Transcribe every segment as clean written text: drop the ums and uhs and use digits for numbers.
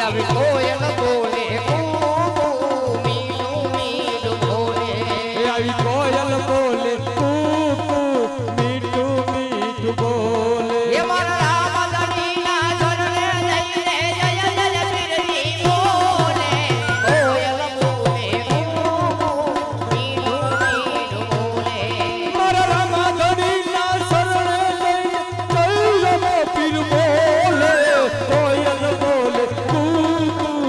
આવી કોયલ બોલે કૂ મીઠું મીઠું બોલે આવી કોયલ બોલે કૂ કૂ મીઠું મીઠું બોલે એ મારા રામધણીના શરણે જઈને જય જય પીરજી બોલે કોયલ બોલે કૂ કૂ મીઠું મીઠું બોલે મારા રામધણીના શરણે જઈને જય જય પીર બોલે કોયલ બોલે કૂ કૂ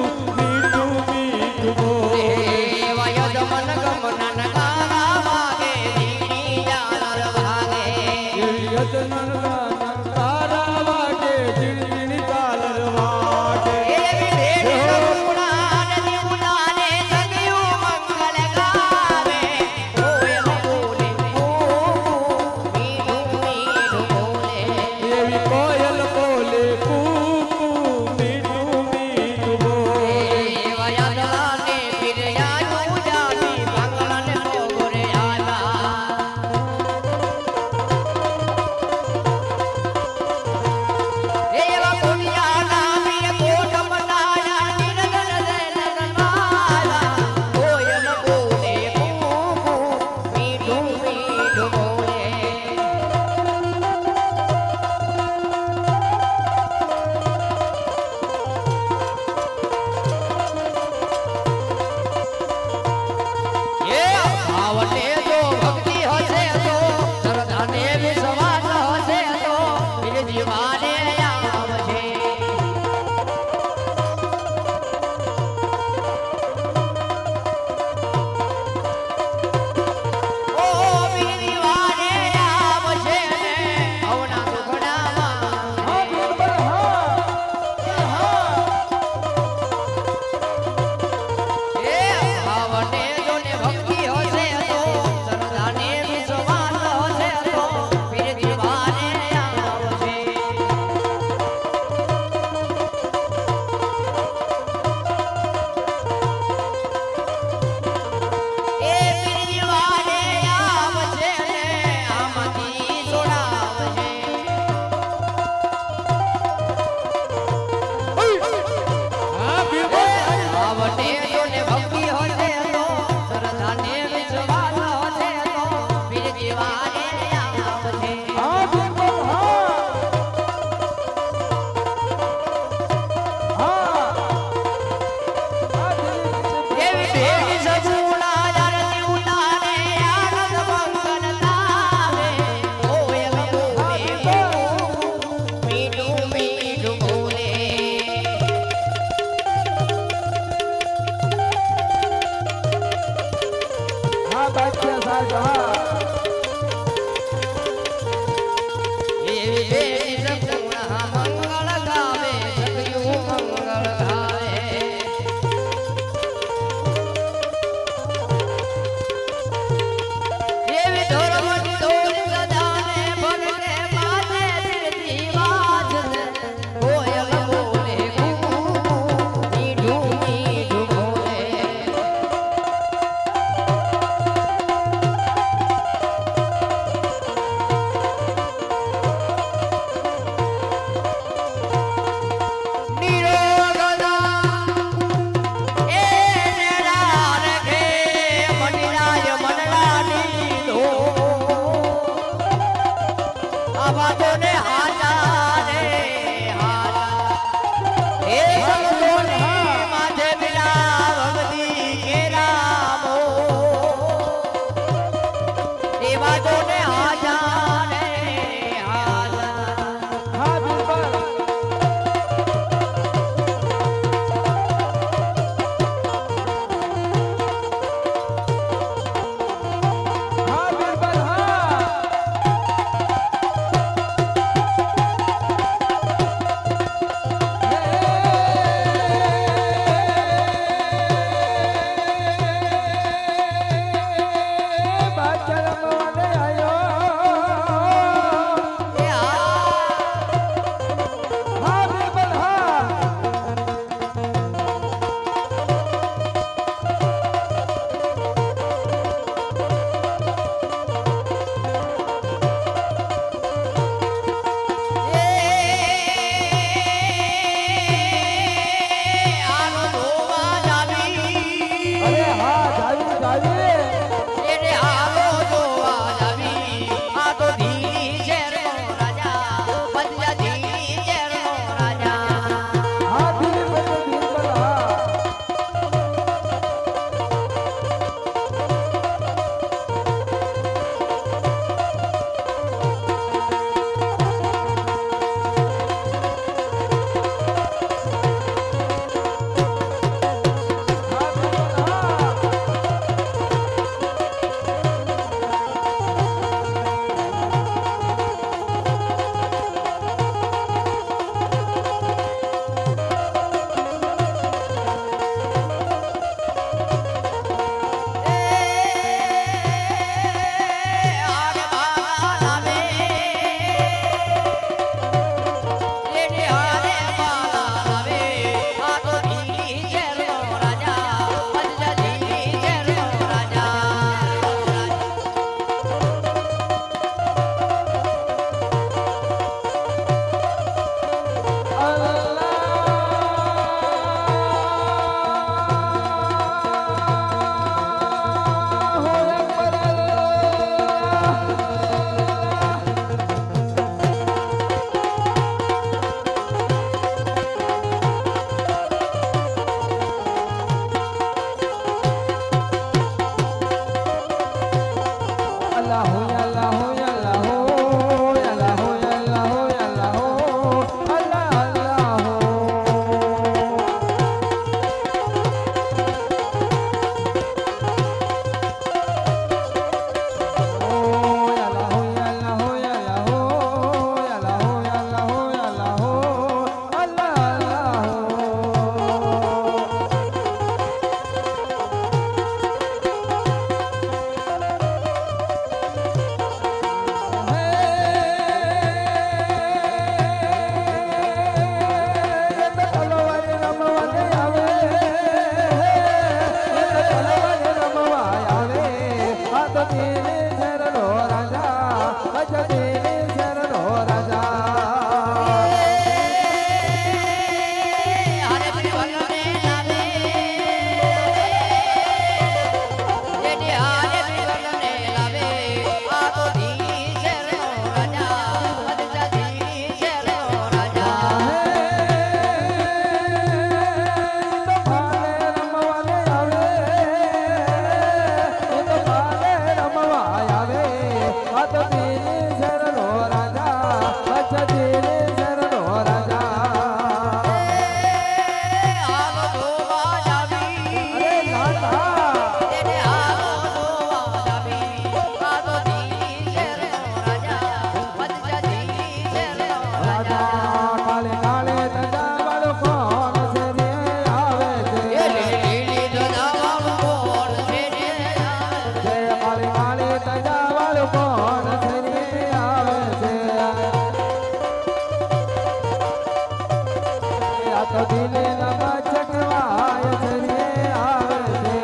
तो दिले नमा चकवाय चलिए आवे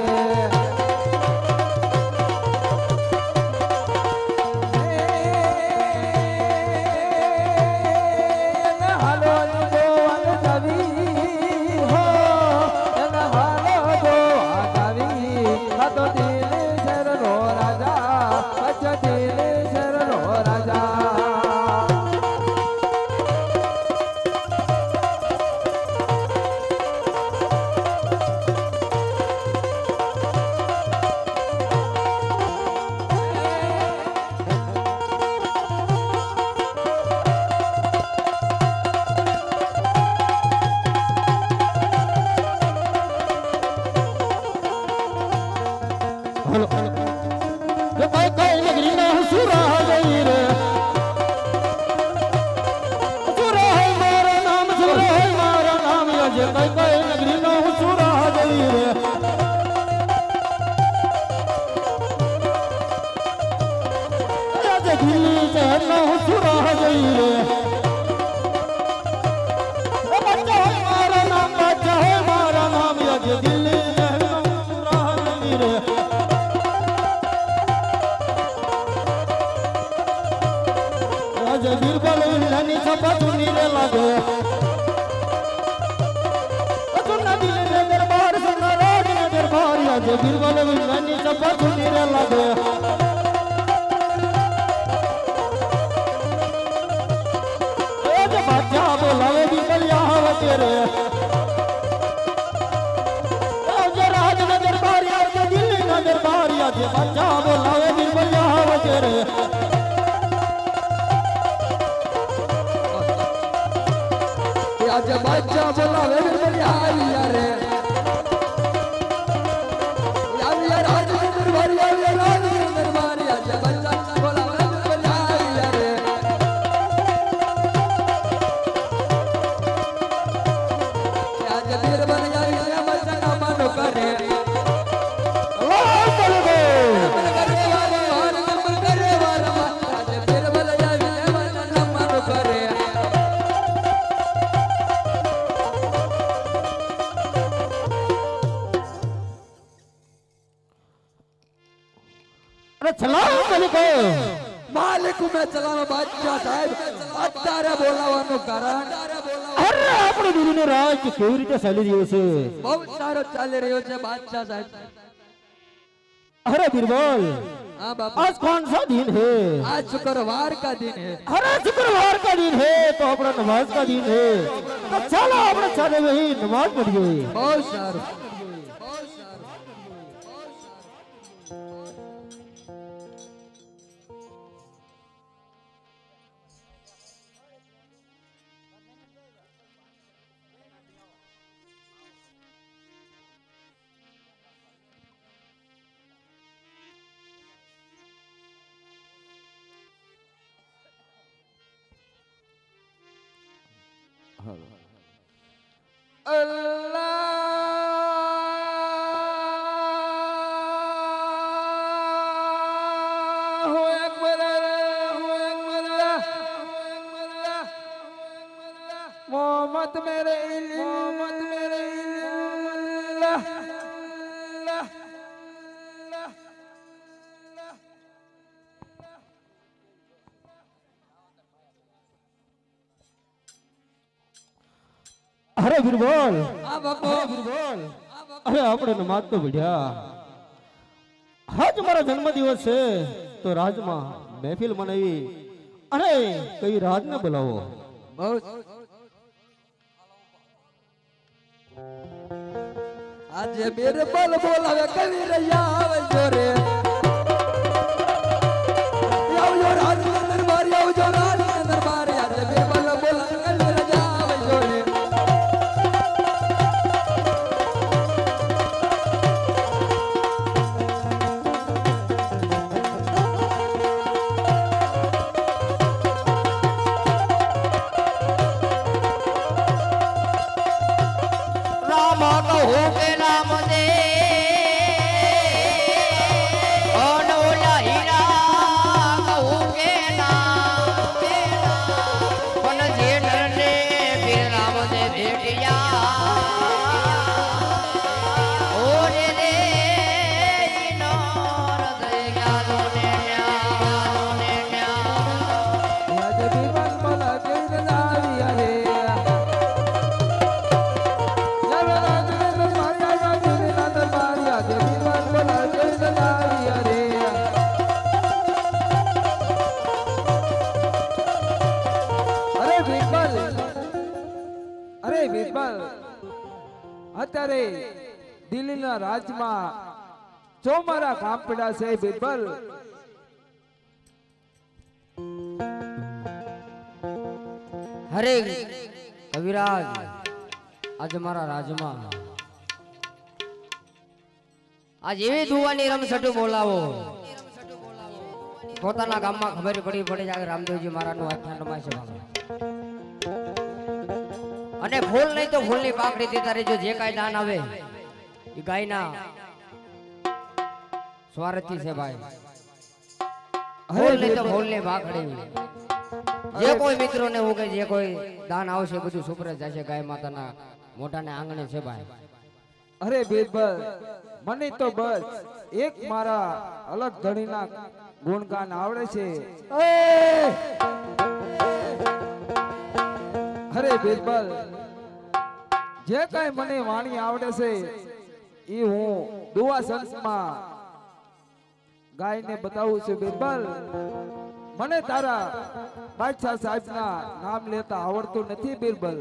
बच्चा बोलावे रे राज दरबारी आज बच्चा बोलावे रे आज वीर बन जाए बच्चा का मानो करे मालिक में चलावा बादशाह साहेब अत्यारे बोलाવાનું કારણ અરે આપણે દીદીનો રાજ કેવી રીતે ચાલી રહ્યો છે બહુ સારો ચાલી રહ્યો છે બાદશાહ સાહેબ અરે બીરબલ हां बाबा आज कौन सा दिन है आज शुक्रवार का दिन है अरे शुक्रवार का दिन है तो अपना नमाज का दिन है तो चलो अपने चले वही नमाज पढ़िए बहुत सारो मोहम्मद मेरे अरे बीरबल हां बाबू बीरबल अरे આપણે નમાજ તો પઢ્યા આજ મારો જન્મ દિવસ છે તો રાજમાં મહેફિલ મનાવી અને કઈ રાજને બોલાવો बहुत आज मेरे बल बोलावे कवि रैया आवे जोरे आओ जो राज के दरबार आओ जो राज के दरबार आज मेरे बल बोलावे कवि रैया आवे जोरे राम कहू के नाम दे મને ભેટ્યા ઓરે રે ઈનો હૃદય ગાલો ને ન્યા ને ન્યા આજે બીમાન બોલા કેર લાવી અરે જરા રાજને માર્યા રાજને ના દરબાર આજે બીમાન બોલા કેર લાવી અરે અરે બીરબલ અત્યારે દિલ્હીના રાજમાં જો મારા કામ પડ્યા છે બીરબલ હરે કવિરાજ આજે મારા રાજમાં આજ એવી દુવાની રમસટું બોલાવો પોતાના ગામમાં ખબર પડી જાય રામદેવજી મહારાજનું આખ્યાન રમાય છે અને ફૂલ નહીં તો ફૂલની પાકડી દેતા રહેજો જે કાંઈ દાન આવે એ ગાયના સ્વાર્થી છે ભાઈ ફૂલ નહીં તો ફૂલની પાકડી જે કોઈ મિત્રોને હું કે જે કોઈ દાન આવશે બધું સુપરે જશે ગાય માતાના મોઢાને આંગણે છે ભાઈ અરે બીરબલ મને તો બસ એક મારા અલગ ધણીના ગુણગાન આવડે છે અરે બીરબલ જે કઈ મને વાણી આવડે છે એ હું દુઆ સંતમાં ગાયને બતાવું છું બીરબલ મને તારા બાદશાહ સાહેબના નામ લેતા આવડતું નથી બીરબલ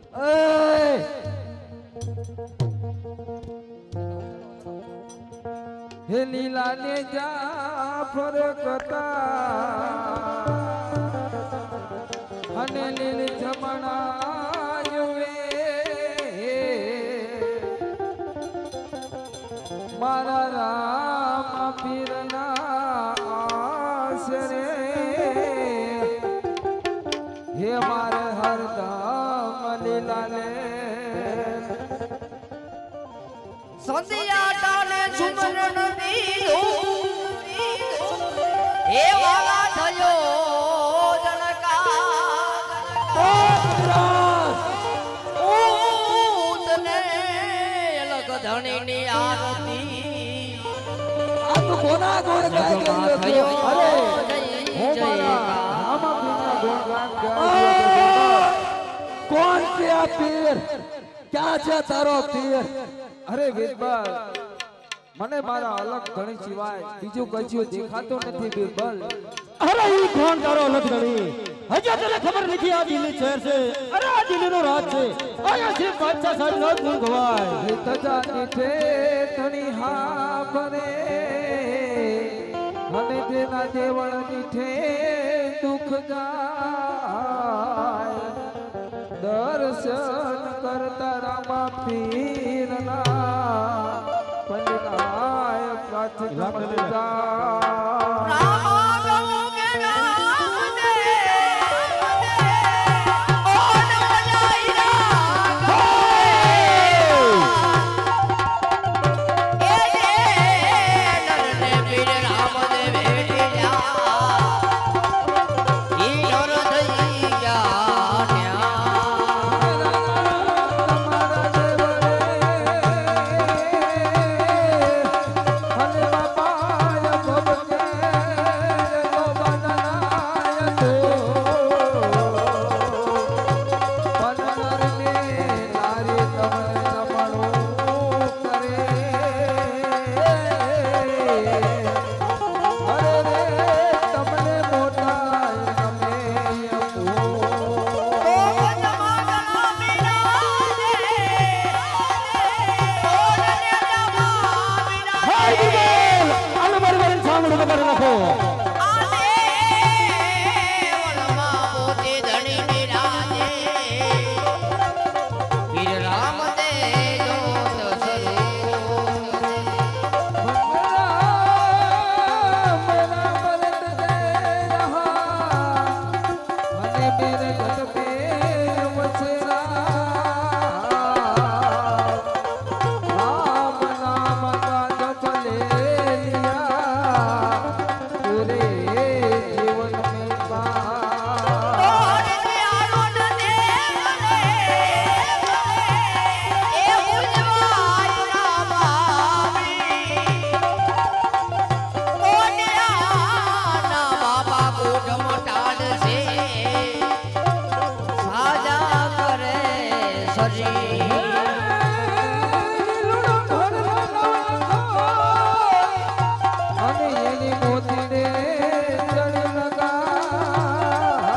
હે લીલા ને જાફર કતા અને લીલ જમણાયુએ મારા રામ પીરના આશરે હે મારે હરદમ લીલાને સંધિયા ટાણે સુમરણ દીધું એ વાલા થયો ધણીની આરતી આ તો કોના ગુણ ગાય ગયો અરે હો મારા રામા પીરના ગુણગાન ગાય કોણ છે આ પીર ક્યાં છે તારો પીર અરે બીરબલ મને મારા અલગ ધણી સિવાય બીજું કશું દેખાતું નથી બીરબલ અરે ઈ કોણ તારો અલગ ધણી હજી તને ખબર નથી આ દિલ્હી શહેર છે અરે આ દિલ્હીનો રાજ છે અહીંયા છે બાદશાહ સાહેબનો ગુણ ગવાય હે તજાની છે ધણી હા બને અને તેના દેવળની છે દુઃખ જાય દર્શન કરતા રામા પીરના પંડનાય કાચ સરી અને એની મોતીને ચડ લગા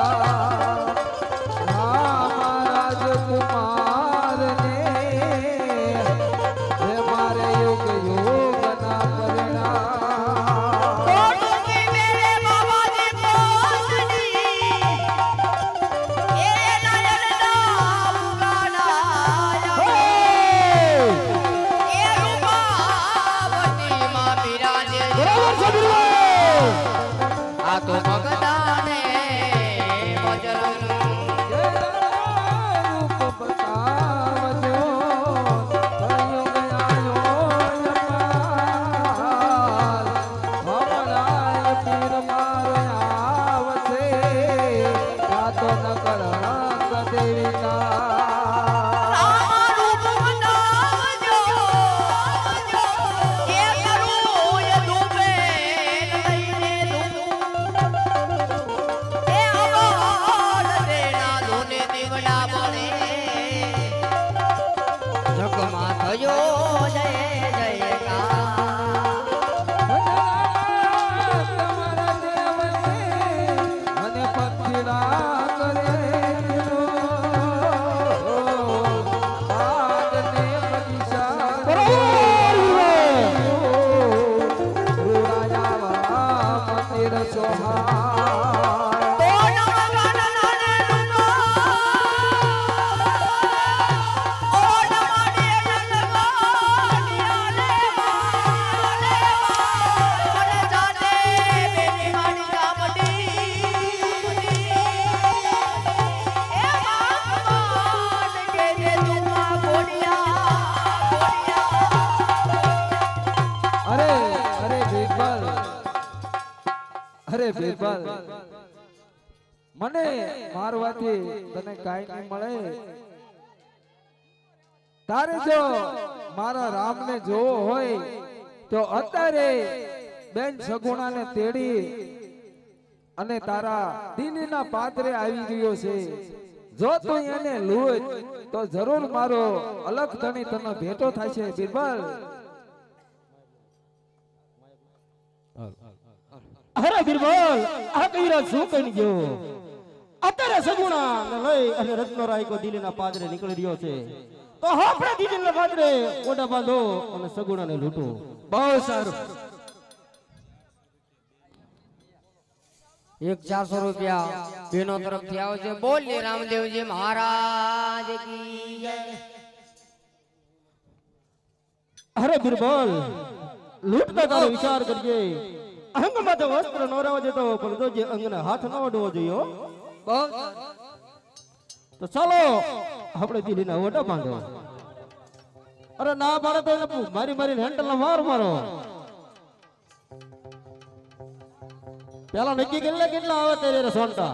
મારા રાજકુમારને હે મારે યુગ યુગના પરિણામ આ તો ભગદાને વજન રૂપ બતાવજો કયો ગયો પીર મારે આવશે આ તો નકર દેવિકા જગમાં થયો જય જયકાર તમારા દેવને મને પક્ષીડા કરે આગને પદિશા રૂડાયા મંદિર સોહા અરે બીરબલ મને મારવાથી તને કાઈ નહીં મળે તારે જો મારા રામને જોવો હોય તો અત્યારે બેન સગુણાને તેડી અને તારા દિનના પાત્રે આવી ગયો છે જો તું એને લૂજ તો જરૂર મારો અલગ ધણી તને ભેટો થશે બીરબલ અરે બિરબલ આ કઈરા શું કઈ ગયો અત્યારે સગુણા ને લઈ અને રત્નરાય કો દિલ્હીના પાદરે નીકળી રહ્યો છે તો આપણે દિલ્હીના પાદરે ઓડા બાંધો અને સગુણાને લૂંટો બહુ સારું 400 રૂપિયા બેનો તરફથી આવશે બોલીએ રામદેવજી મહારાજ કી જય અરે બિરબલ લૂંટતા તારો વિચાર કરજે અંગમાં તો વસ્ત્ર નોરાવા જતો પણ તો જે અંગને હાથ ન અડવો જોઈએ બહુ તો ચાલો આપણે દિલ્હીના ઓટા બાંધો અરે ના પાડે તો એને મારી મારી હેન્ડલ ના માર મારો પેલા નક્કી કેટલા આવે તેરે સોનટા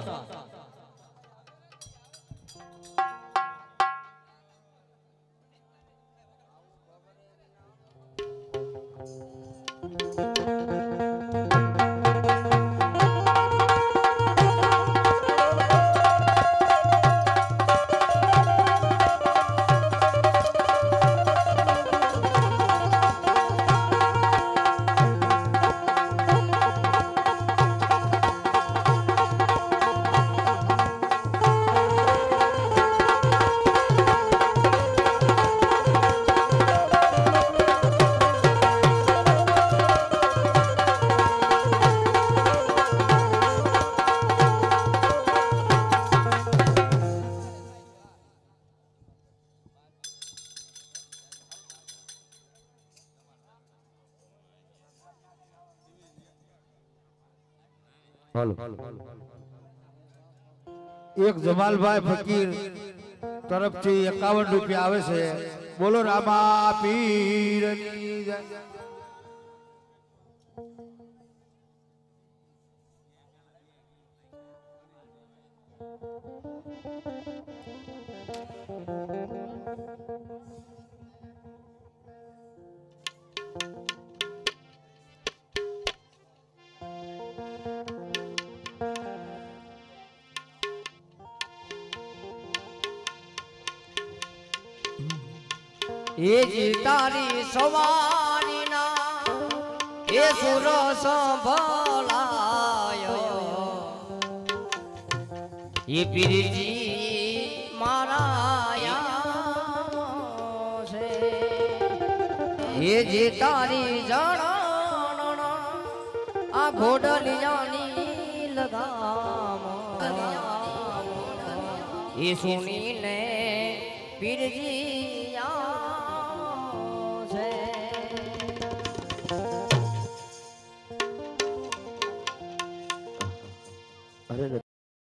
એક જમાલભાઈ ફકીર તરફથી 51 રૂપિયા આવે છે બોલો રામા પીરની જય એ જી તારી સવારીના એ સુર સંભળાયો એ પીરજી મારા છે એ જે તારી જણ આ ઘોડલિયાની લગામ એ સુનીને પીરજી